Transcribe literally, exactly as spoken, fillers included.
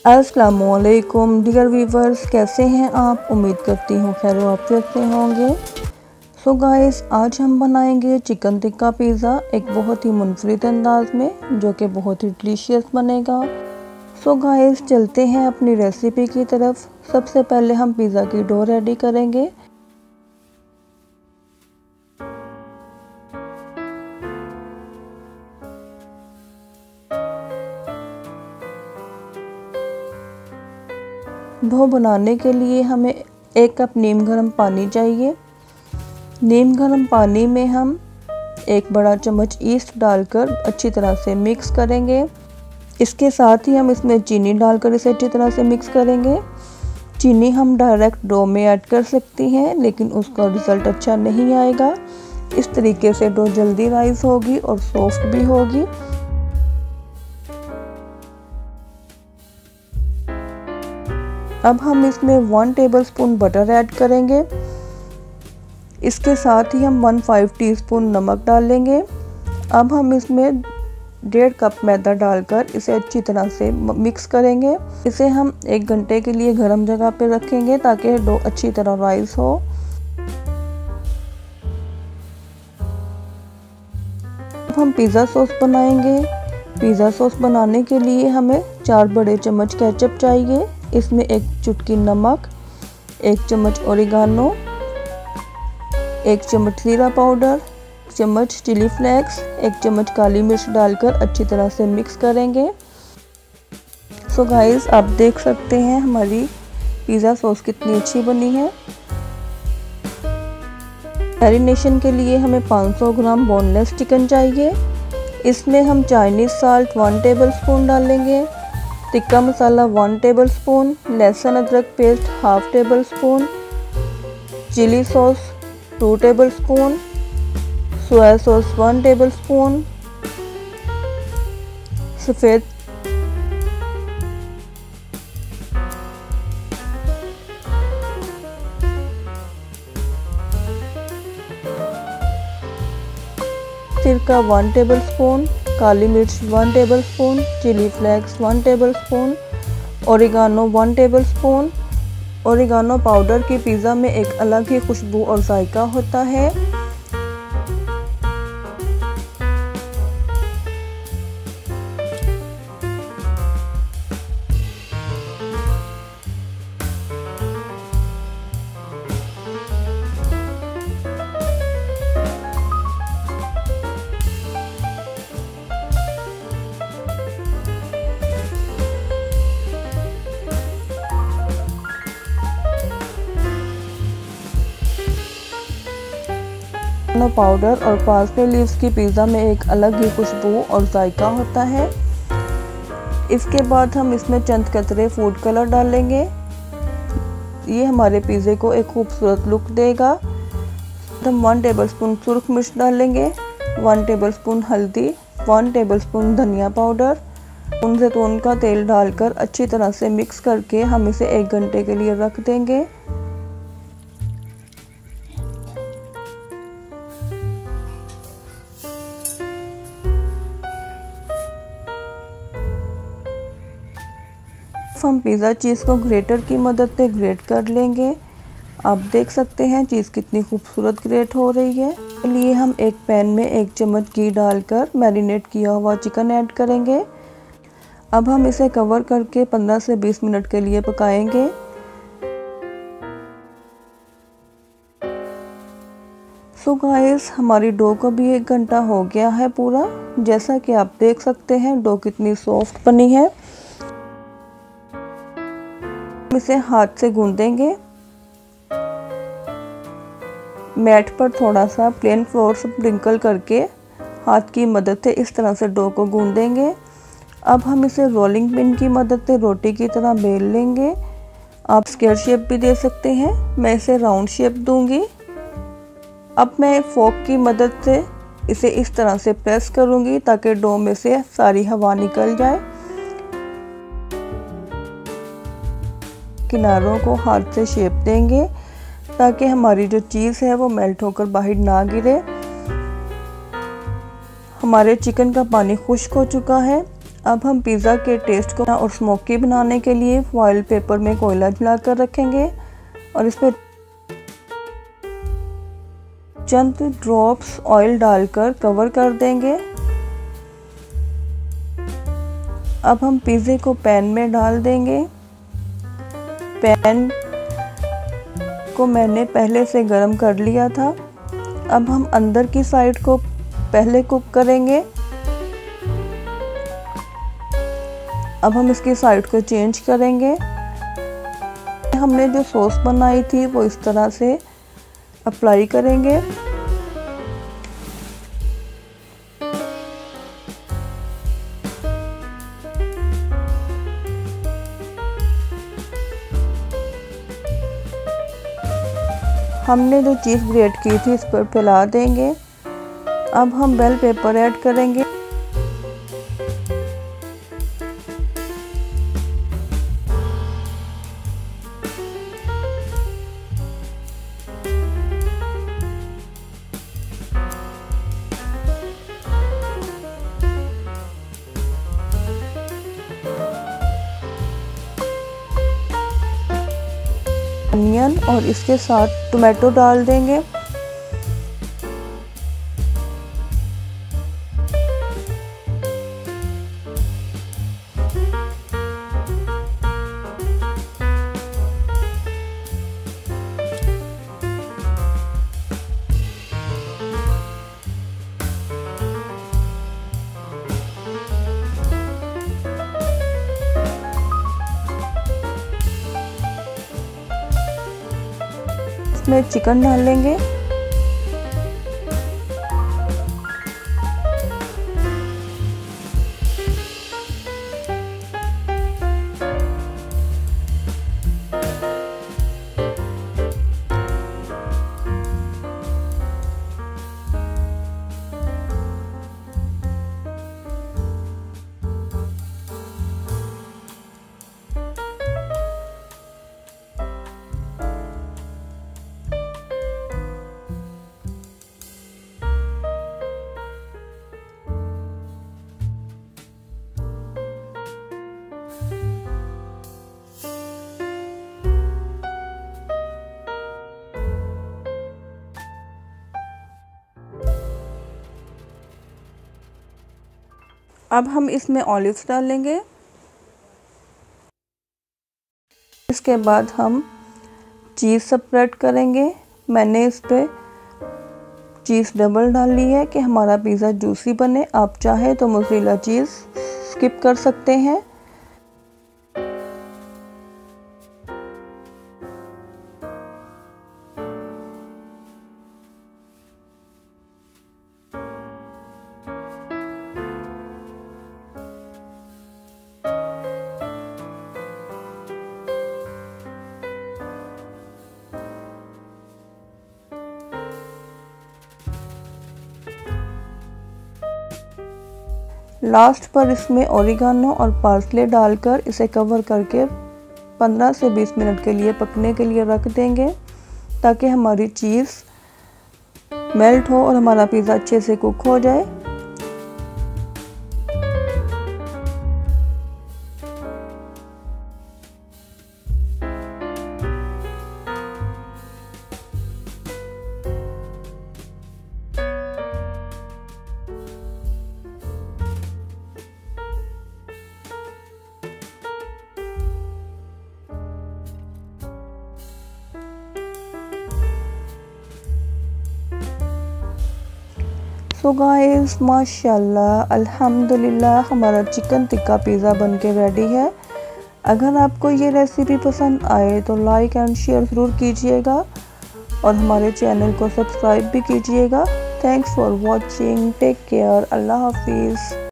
अस्सलामुअलैकुम dear viewers, कैसे हैं आप। उम्मीद करती हूँ खैर आफियत से होंगे। सो गाइस, आज हम बनाएंगे चिकन टिक्का पिज़्ज़ा एक बहुत ही मुनफरिद अंदाज में, जो कि बहुत ही डिलीशियस बनेगा। सो गाइस, चलते हैं अपनी रेसिपी की तरफ। सबसे पहले हम पिज़्ज़ा की डो रेडी करेंगे। डो बनाने के लिए हमें एक कप नीम गर्म पानी चाहिए। नीम गर्म पानी में हम एक बड़ा चम्मच ईस्ट डालकर अच्छी तरह से मिक्स करेंगे। इसके साथ ही हम इसमें चीनी डालकर इसे अच्छी तरह से मिक्स करेंगे। चीनी हम डायरेक्ट डो में ऐड कर सकती हैं, लेकिन उसका रिज़ल्ट अच्छा नहीं आएगा। इस तरीके से डो जल्दी राइस होगी और सॉफ्ट भी होगी। अब हम इसमें वन टेबलस्पून बटर ऐड करेंगे। इसके साथ ही हम वन फाइव टीस्पून नमक डालेंगे। अब हम इसमें डेढ़ कप मैदा डालकर इसे अच्छी तरह से मिक्स करेंगे। इसे हम एक घंटे के लिए गर्म जगह पर रखेंगे ताकि डो अच्छी तरह राइस हो। अब हम पिज़्ज़ा सॉस बनाएंगे। पिज़्ज़ा सॉस बनाने के लिए हमें चार बड़े चम्मच केचप चाहिए। इसमें एक चुटकी नमक, एक चम्मच ओरिगानो, एक चम्मच जीरा पाउडर, एक चम्मच चिली फ्लेक्स, एक चम्मच काली मिर्च डालकर अच्छी तरह से मिक्स करेंगे। सो गाइस, आप देख सकते हैं हमारी पिज़्ज़ा सॉस कितनी अच्छी बनी है। मैरिनेशन के लिए हमें पाँच सौ ग्राम बोनलेस चिकन चाहिए। इसमें हम चाइनीज़ साल्ट वन टेबलस्पून डालेंगे, टिक्का मसाला वन टेबलस्पून, लहसुन अदरक paste half tablespoon, chilli sauce two tablespoon, soya sauce one tablespoon, सफ़ेद सिरका वन टेबलस्पून, काली मिर्च one tablespoon, chilli flakes one tablespoon, oregano one tablespoon. Oregano powder की pizza में एक अलग ही खुशबू और जायका होता है। पाउडर और पार्सले लीव्स की पिज़्ज़ा में एक अलग ही खुशबू और जायका होता है। इसके बाद हम इसमें चंद कतरे फूड कलर डालेंगे। ये हमारे पिज़्ज़े को एक खूबसूरत लुक देगा। हम वन टेबलस्पून सुर्ख मिर्च डालेंगे, वन टेबलस्पून हल्दी, वन टेबलस्पून धनिया पाउडर, उन जैतून का तेल डालकर अच्छी तरह से मिक्स करके हम इसे एक घंटे के लिए रख देंगे। हम पिज़्ज़ा चीज़ को ग्रेटर की मदद से ग्रेट कर लेंगे। आप देख सकते हैं चीज़ कितनी खूबसूरत ग्रेट हो रही है। इसके लिए हम एक पैन में एक चम्मच घी डालकर मैरिनेट किया हुआ चिकन ऐड करेंगे। अब हम इसे कवर करके पंद्रह से बीस मिनट के लिए पकाएंगे। सो गाइस, हमारी डो को भी एक घंटा हो गया है पूरा। जैसा कि आप देख सकते हैं डो कितनी सॉफ्ट बनी है। इसे हाथ से गूंदेंगे। मैट पर थोड़ा सा प्लेन फ्लोर स्प्रिंकल करके हाथ की मदद से इस तरह से डो को गूंदेंगे। अब हम इसे रोलिंग पिन की मदद से रोटी की तरह बेल लेंगे। आप स्क्वायर शेप भी दे सकते हैं। मैं इसे राउंड शेप दूंगी। अब मैं फोक की मदद से इसे इस तरह से प्रेस करूंगी ताकि डो में से सारी हवा निकल जाए। किनारों को हाथ से शेप देंगे ताकि हमारी जो चीज़ है वो मेल्ट होकर बाहर ना गिरे। हमारे चिकन का पानी खुश्क हो चुका है। अब हम पिज़्ज़ा के टेस्ट को और स्मोकी बनाने के लिए फॉइल पेपर में कोयला जलाकर रखेंगे और इस पर चंद ड्रॉप्स ऑयल डालकर कवर कर देंगे। अब हम पिज़्ज़े को पैन में डाल देंगे। पैन को मैंने पहले से गरम कर लिया था। अब हम अंदर की साइड को पहले कुक करेंगे। अब हम इसकी साइड को चेंज करेंगे। हमने जो सॉस बनाई थी वो इस तरह से अप्लाई करेंगे। हमने जो चीज़ ग्रेट की थी इस पर फैला देंगे। अब हम बेल पेपर ऐड करेंगे। अनियन और इसके साथ टोमेटो डाल देंगे। इसमें चिकन डालेंगे। अब हम इसमें ऑलिव्स डालेंगे। इसके बाद हम चीज़ स्प्रेड करेंगे। मैंने इस पे चीज़ डबल डाल ली है कि हमारा पिज़्ज़ा जूसी बने। आप चाहे तो मोज़रेला चीज़ स्किप कर सकते हैं। लास्ट पर इसमें ओरिगानो और पार्सले डालकर इसे कवर करके पंद्रह से बीस मिनट के लिए पकने के लिए रख देंगे ताकि हमारी चीज़ मेल्ट हो और हमारा पिज़्ज़ा अच्छे से कुक हो जाए। सो गाइस माशाल्लाह अल्हम्दुलिल्लाह हमारा चिकन टिक्का पिज़्ज़ा बनके रेडी है। अगर आपको ये रेसिपी पसंद आए तो लाइक एंड शेयर ज़रूर कीजिएगा और हमारे चैनल को सब्सक्राइब भी कीजिएगा। Thanks for watching. Take care. अल्लाह हाफिज़।